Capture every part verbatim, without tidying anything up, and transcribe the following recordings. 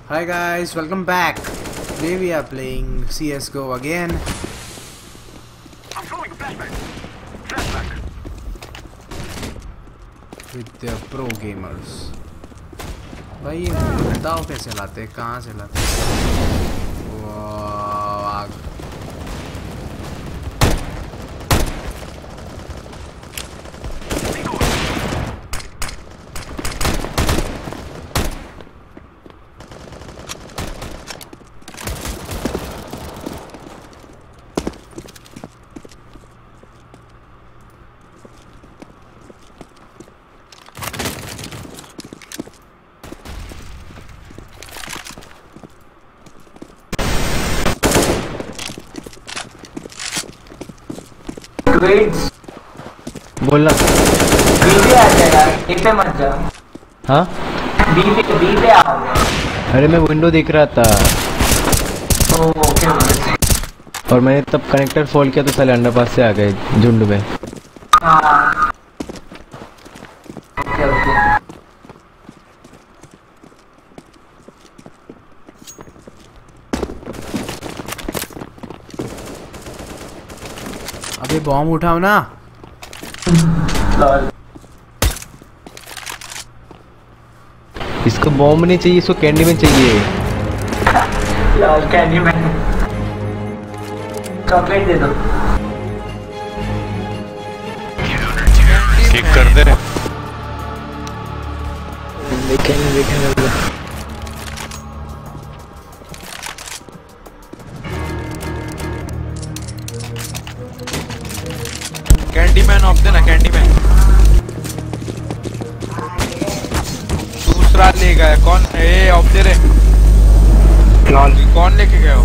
Hi guys, welcome back. Today we are playing C S G O again. I'm throwing a flashback. Flashback. With the pro gamers. भाई ये बताओ कैसे लाते हैं, कहाँ से लाते हैं? वाह बोलना बी पे आ जाएगा, ए पे मत जा। हाँ बी पे बी पे आओ। अरे मैं विंडो देख रहा था ओ ओके और मैंने तब कनेक्टर फोल्ड किया तो साले अंडरपास से आ गए झुंड में। हाँ ओके ओके। अबे बॉम्ब उठाओ ना। इसको बॉम्ब नहीं चाहिए, इसको कैंडी में चाहिए। लाल कैंडी मैन चॉकलेट दे दो। किक कर दे। देखेंगे देखेंगे कैंडी मैन ऑफ देना, कैंडी मैन। दूसरा ले गया कौन? ए ऑफ दे रे। कौन लेके गया हो?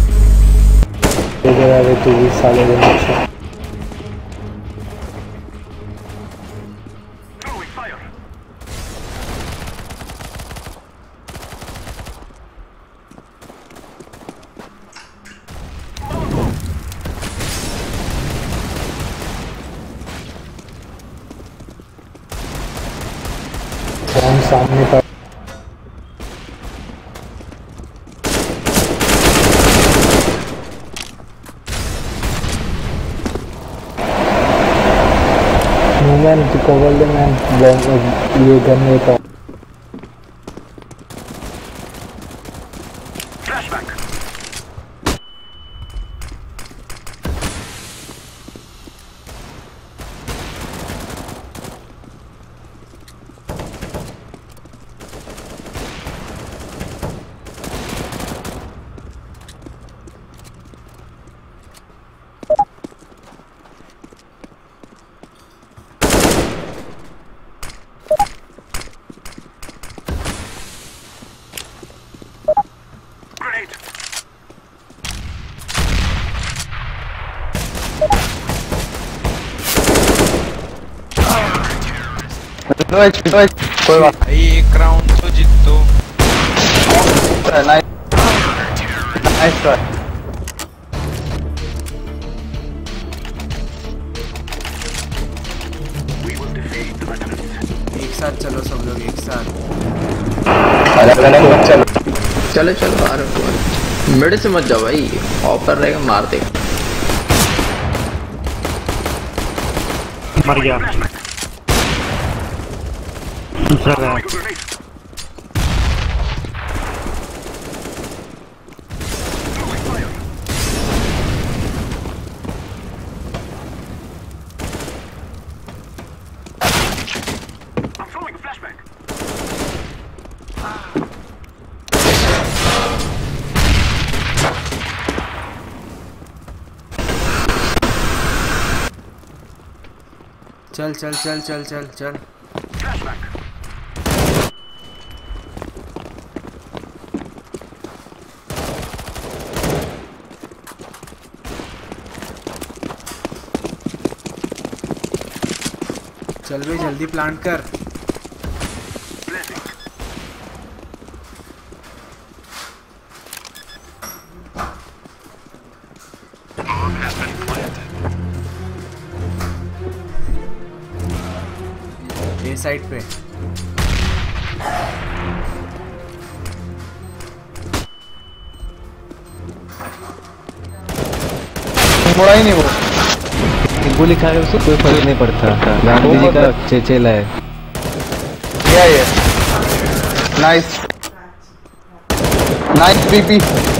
लेके गया तू भी साले के नीचे। सामने पर मैन तो कवर दे मैन ये करने का। कोई बात एक राउंड तो जीतो। Nice nice try. एक साथ चलो सब लोग एक साथ। अलग अलग मत चलो चलो चलो बाहर मेरे से मत जाओ भाई, ऑफर रहेगा मार देगा। मर गया दूसरा गया। चल चल चल चल चल चल। चल भाई जल्दी प्लांट कर। ए साइड पे मुड़ा ही नहीं वो। गोली खा रहे उसको कोई फर्क नहीं पड़ता। गांधी जी का चेचेला है। क्या ये? नाइस नाइस पीपी।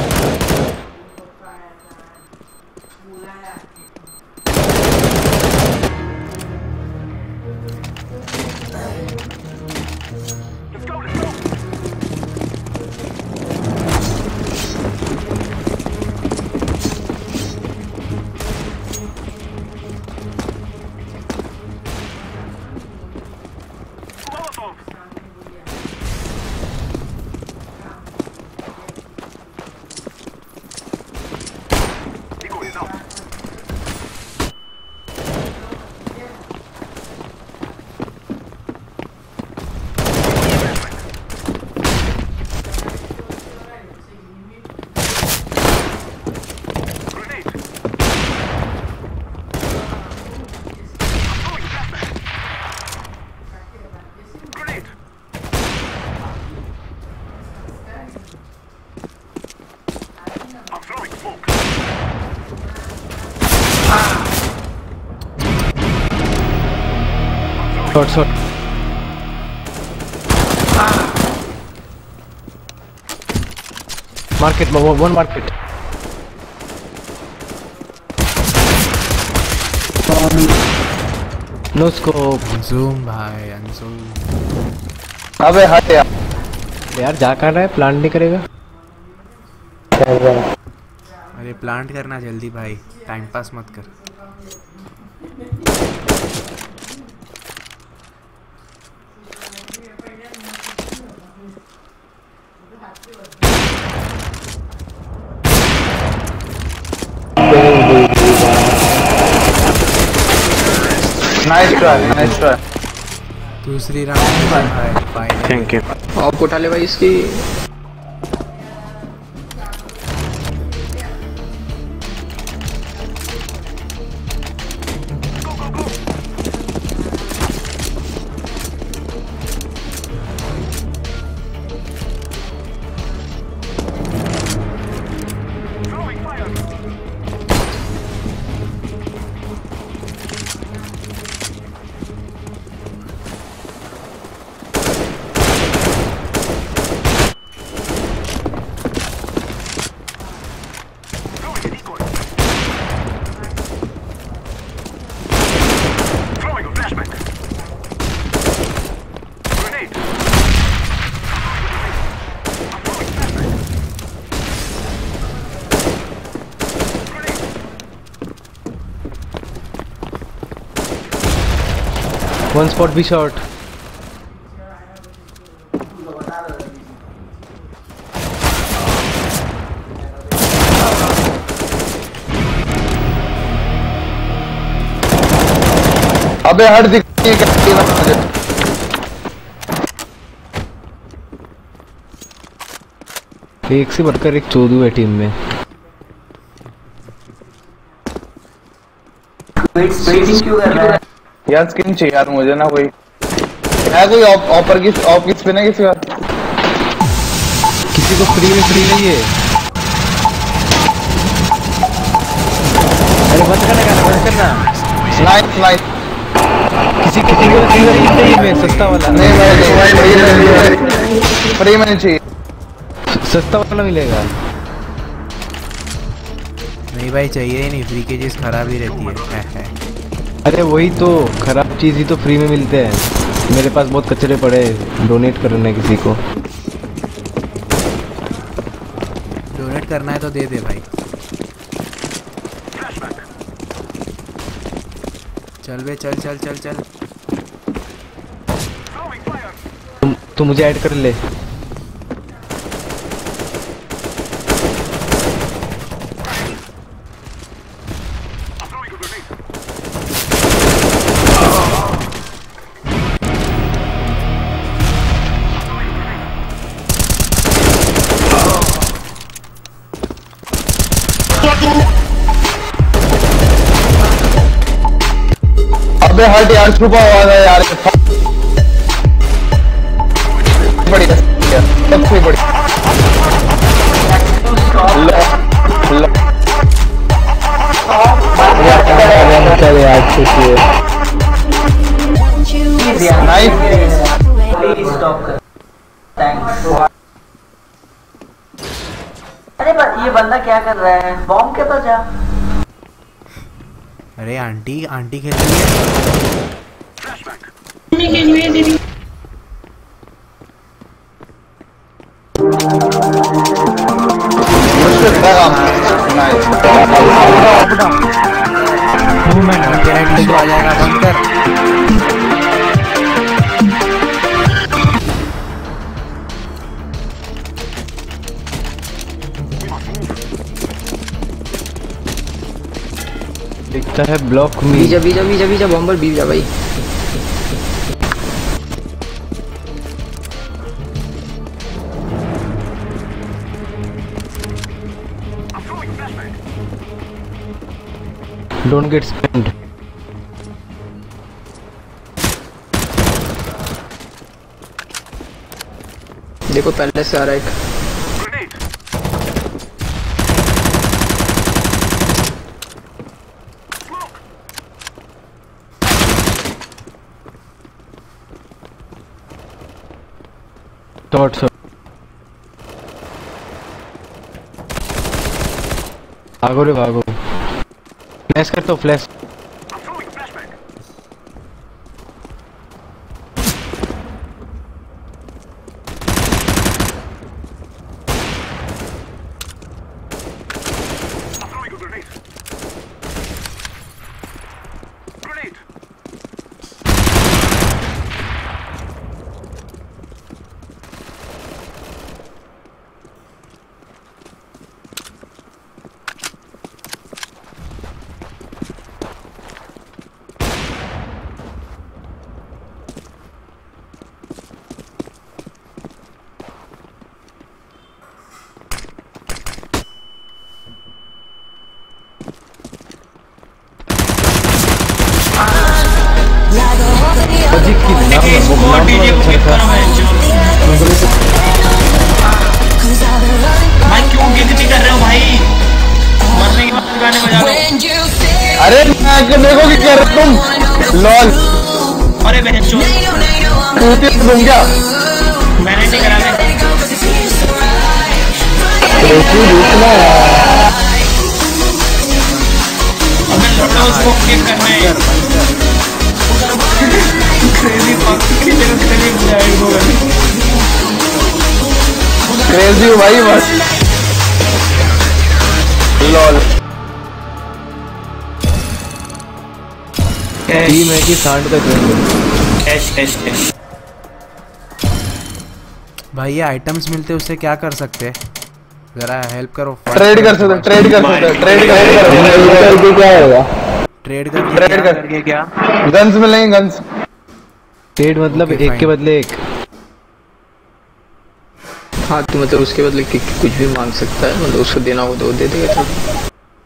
शॉट शॉट मार्केट में one market. No scope. Anjum भाई अंजुम। अबे हट यार। यार जा कर रहा है, प्लांट नहीं करेगा। अरे प्लांट करना जल्दी भाई, टाइम पास मत कर। Nice try nice try. दूसरी राउंड भाई फाइनल। Thank you. ऑफ उठा ले भाई इसकी। वन स्पॉट भी शॉट। अबे हट दिख। एक से बढ़कर एक चौदह है टीम में। वेटिंग क्यों कर रहा है? यार स्किन चाहिए यार मुझे ना कोई है, कोई ऑफर की ऑफ किस पे ना किसी का। किसी को फ्री में फ्री नहीं है। अरे बंद करना करना बंद करना। Nice nice. किसी किसी को फ्री नहीं चाहिए में सस्ता वाला। नहीं नहीं फ्री में नहीं चाहिए। सस्ता वाला मिलेगा। नहीं भाई चाहिए ही नहीं, फ्री की चीज खराब ही रहती है, है, है। अरे वही तो, खराब चीज ही तो फ्री में मिलते हैं। मेरे पास बहुत कचरे पड़े, डोनेट करने किसी को। डोनेट करना है तो दे दे भाई। चल बे चल चल चल चल। तुम तू मुझे ऐड कर ले। अबे हट यार, छुपा हुआ था यार। बढ़िया सबसे बढ़िया। लो लो ये ब, ये बंदा क्या कर रहा है? बॉम्ब के पास जा। अरे आंटी आंटी खेल रही है। तेरा टीम आ जाएगा बंकर। दिखता है ब्लॉक में। बीजा बीजा बीजा बीजा बॉम्बर बीजा भाई। Don't get spammed. देखो पहले से आ रहा है एक। Thought so. भागो रे भागो। फ्लैश कर तो फ्लैश। भाई क्यों गिनती कर रहे हो भाई? मरने के बाद गाने बजा लो। अरे मैं देखो कि कर रहे तुम लॉल। अरे बहन चो तुम क्या मैंने नहीं करा मैं। अब मैं लौटा उसको किक करना है। क्रेजी पक्की की जगह कितनी बुलाएगा क्रेजी हो भाई बस। लॉल टीम है कि सांड का खेल। कैश कैश कैश भाई ये आइटम्स मिलते उससे क्या कर सकते हैं? जरा हेल्प करो। ट्रेड कर सकते ट्रेड कर सकते ट्रेड कर क्या होगा? ट्रेड कर ट्रेड करके क्या गन्स मिलेंगे गन्स। ट्रेड मतलब Okay, एक fine. के बदले एक। हाँ तो मतलब उसके बदले कि- कुछ भी मांग सकता है, मतलब उसको देना हो तो वो दे देगा। तो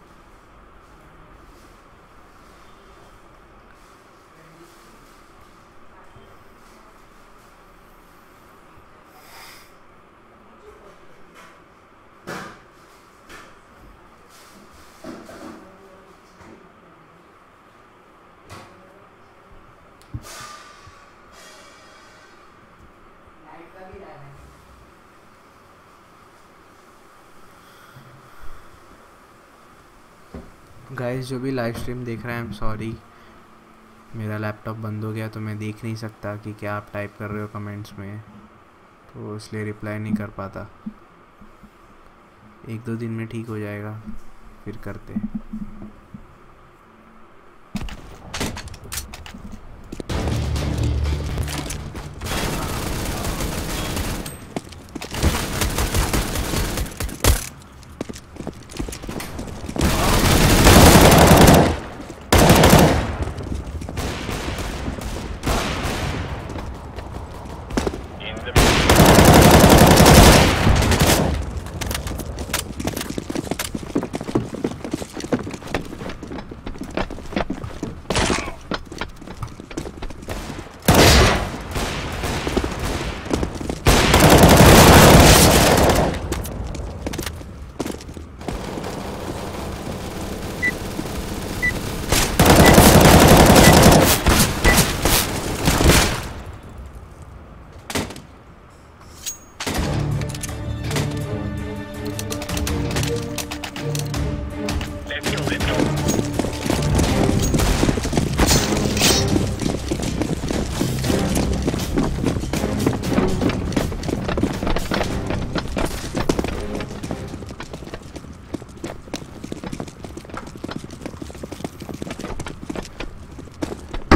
गाइस जो भी लाइव स्ट्रीम देख रहे हैं, आई एम सॉरी, मेरा लैपटॉप बंद हो गया तो मैं देख नहीं सकता कि क्या आप टाइप कर रहे हो कमेंट्स में, तो इसलिए रिप्लाई नहीं कर पाता। एक दो दिन में ठीक हो जाएगा, फिर करते हैं।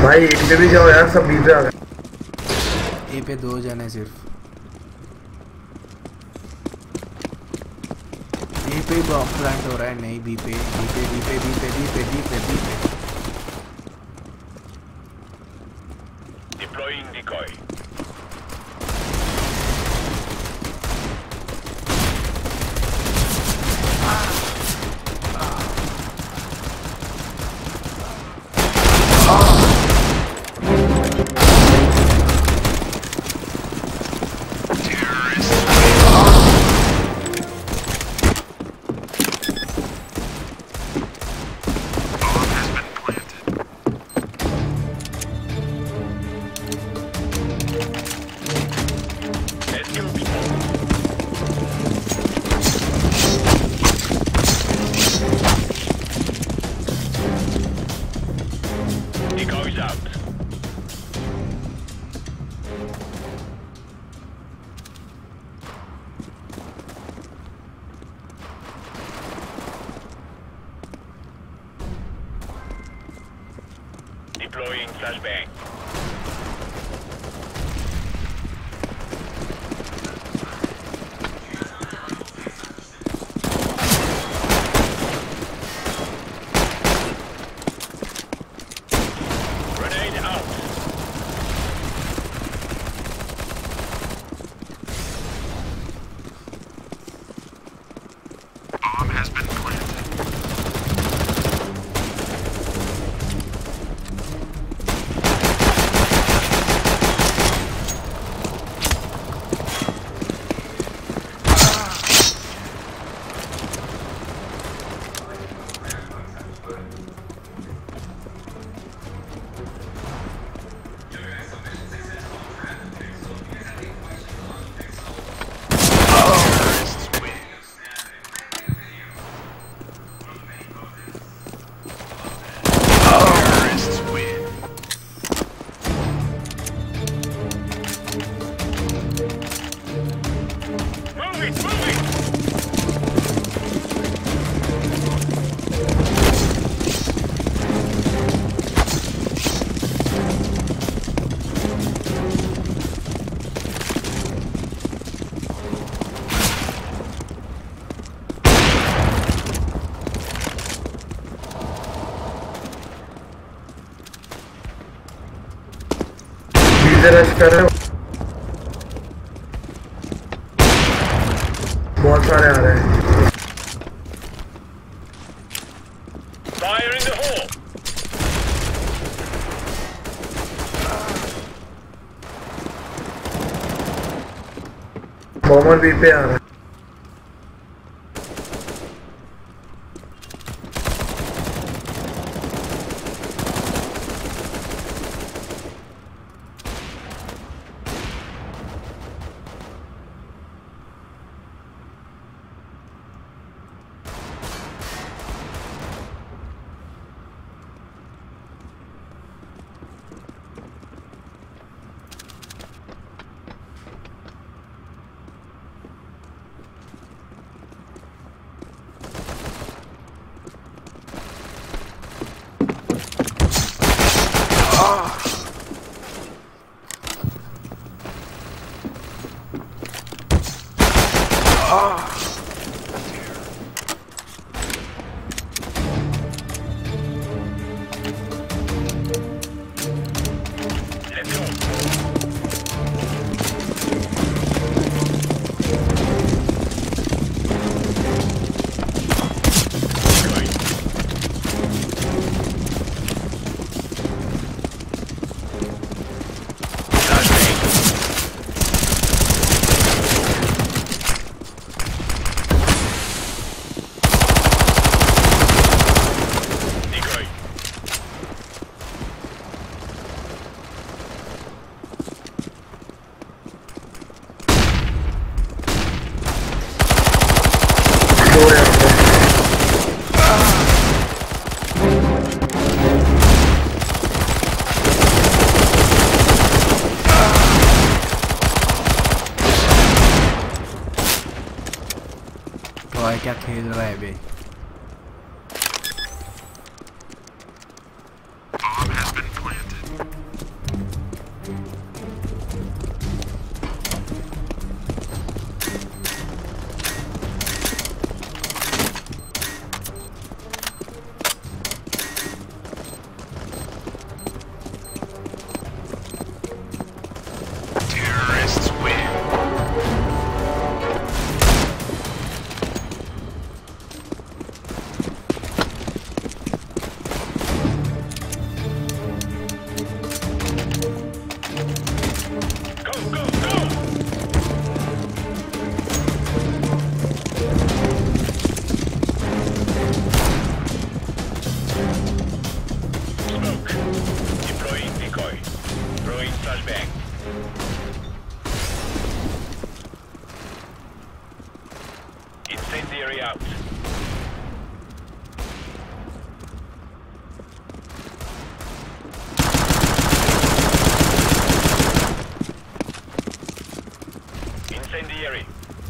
भाई एक पे भी जाओ यार, सब बी पे आ गए। ए पे दो जने सिर्फ। ए पे बॉम्ब प्लांट हो रहा है, नहीं बी पे, बी पे बी पे बी पे बी पे बी पे बी पे। Deploying decoy. Decoys out. Deploying flashbang. Grenade out. Bomb has been planted. Rush कर रहे हो, बहुत सारे आ रहे हैं। Fire in the hole. Bomber B पे आ रहा है। तो क्या खेल रहा है बे? Bomb has been planted. Incendiary out. Incendiary.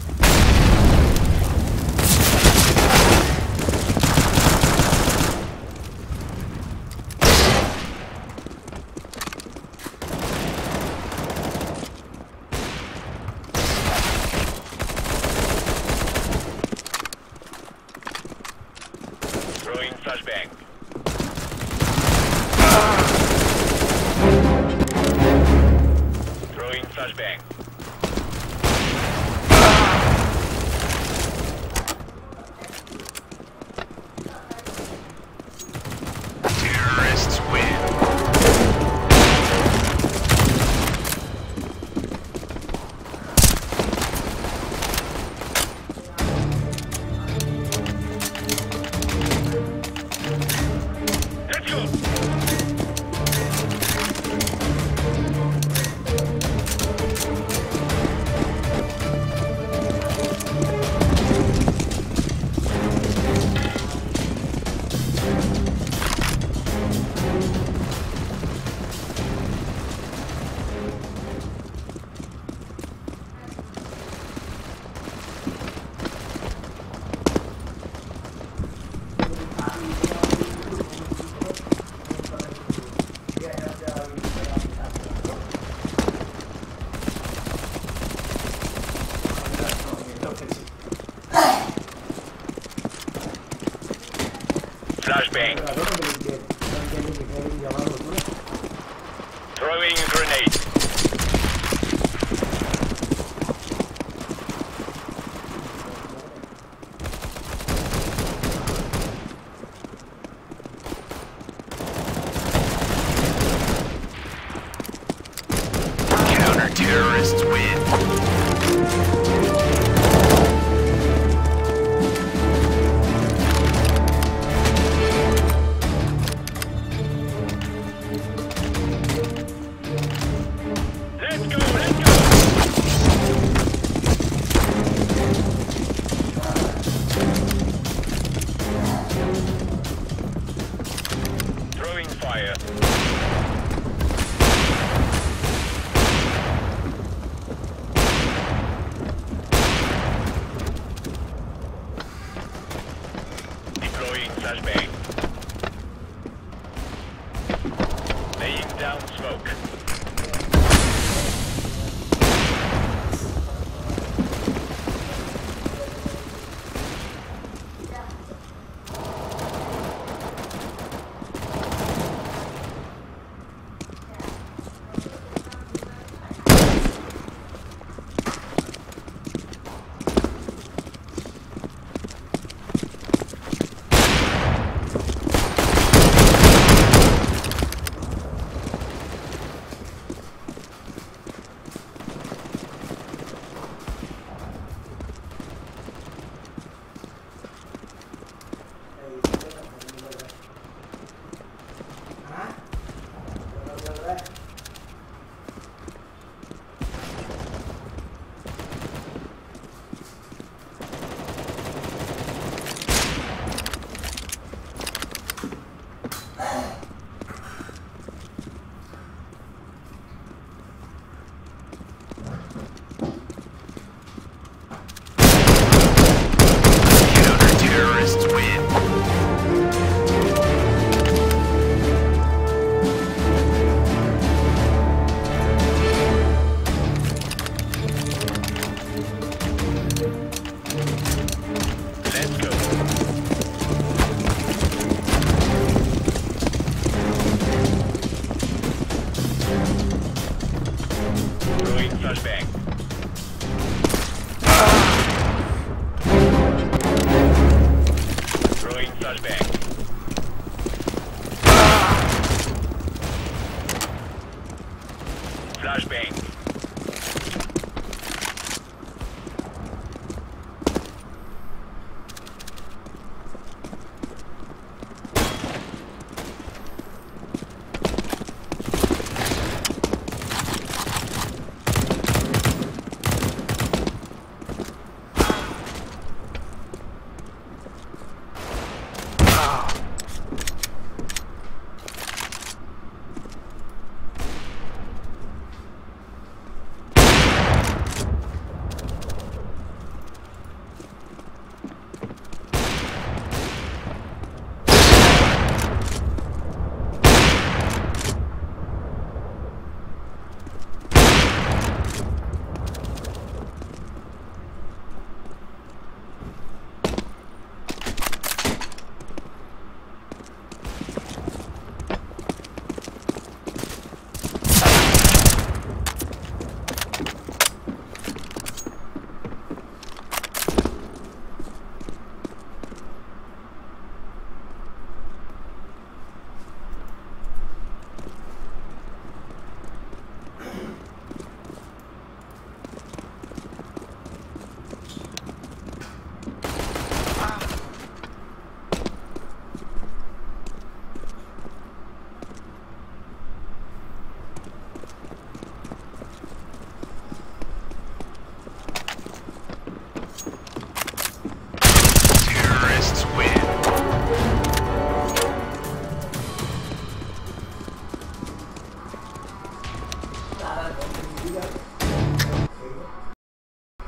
Throwing flashbang. Throwing flashbang. Terrorists win. Let's go. Flashbang. Throwing grenade. Counter-terrorists win. Throwing fire. Deploying flashbang. Laying down smoke. जाता हूँ